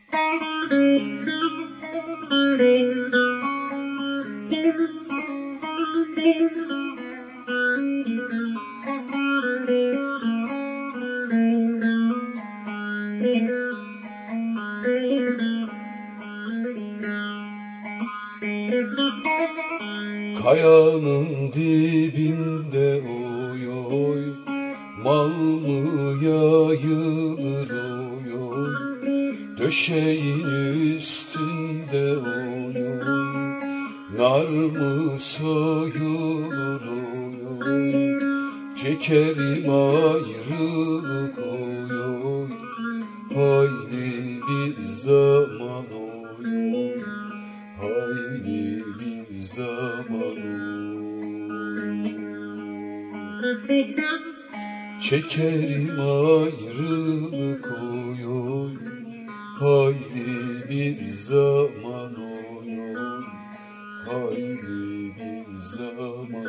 Kayanın dibinde oy oy, mal mı yayılır oy oy, döşeğin üstünde oy oy, nar mı soyulur oy oy, çekerim ayrılık oy oy, haydi bir zaman oy oy, haydi bir zaman oy. Çekerim ayrılık oy oy, haydi bir zaman oy oy, haydi bir zaman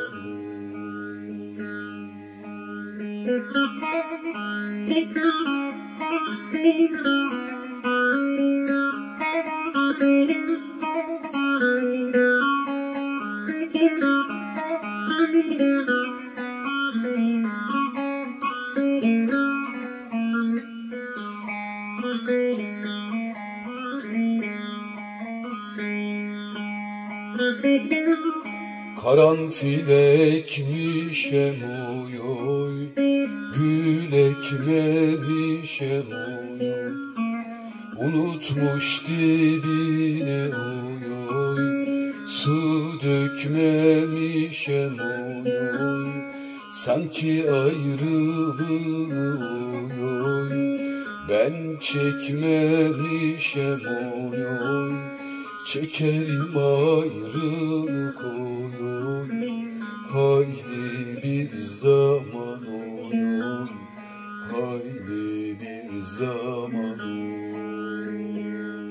karanfil ekmişem oy oy, gül ekmemişem oy oy, unutmuş dibine oy oy, su dökmemişem oy oy, sanki ayrılığı oy oy, ben çekmemişem oy oy, çekerim ayrılık oy oy, haydi bir zaman oy oy, haydi bir zaman oy.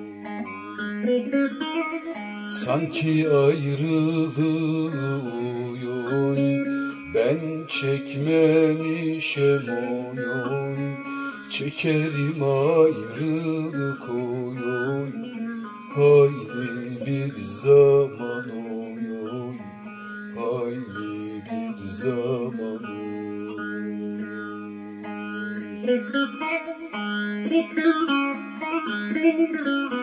Sanki ayrılığı oy oy, ben çekmemişem oy oy, çekerim ayrılık oy oy, haydi bir zaman oy oy, haydi bir zaman oy.